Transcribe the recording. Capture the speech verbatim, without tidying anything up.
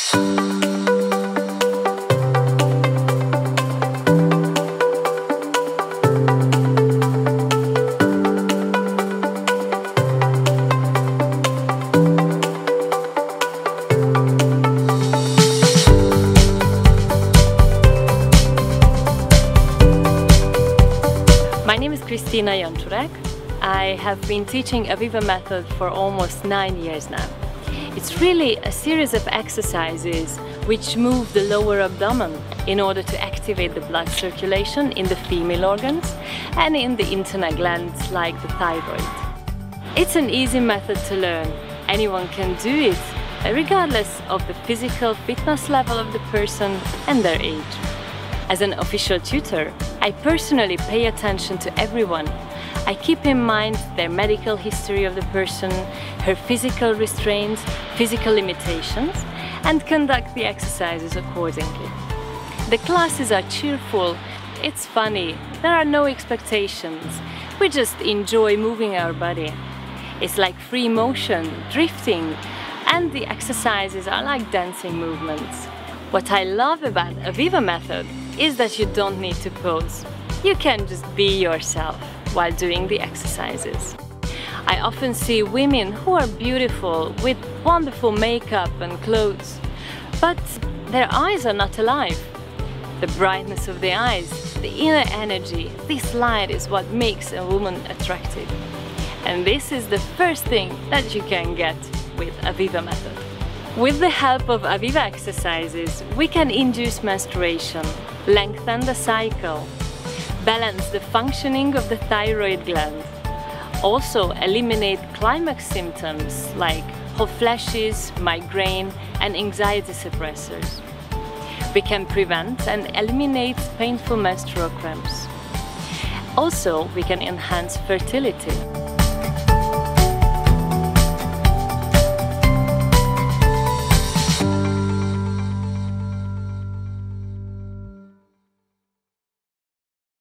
I have been teaching Aviva Method for almost nine years now. It's really a series of exercises which move the lower abdomen in order to activate the blood circulation in the female organs and in the internal glands like the thyroid. It's an easy method to learn. Anyone can do it, regardless of the physical fitness level of the person and their age. As an official tutor, I personally pay attention to everyone. I keep in mind their medical history of the person, her physical restraints, physical limitations, and conduct the exercises accordingly. The classes are cheerful, it's funny, there are no expectations. We just enjoy moving our body. It's like free motion, drifting, and the exercises are like dancing movements. What I love about Aviva Method is that you don't need to pose. You can just be yourself while doing the exercises. I often see women who are beautiful with wonderful makeup and clothes, but their eyes are not alive. The brightness of the eyes, the inner energy, this light is what makes a woman attractive. And this is the first thing that you can get with Aviva Method. With the help of Aviva exercises, we can induce menstruation, lengthen the cycle, balance the functioning of the thyroid gland, also eliminate climax symptoms like hot flashes, migraine, and anxiety suppressors. We can prevent and eliminate painful menstrual cramps. Also, we can enhance fertility.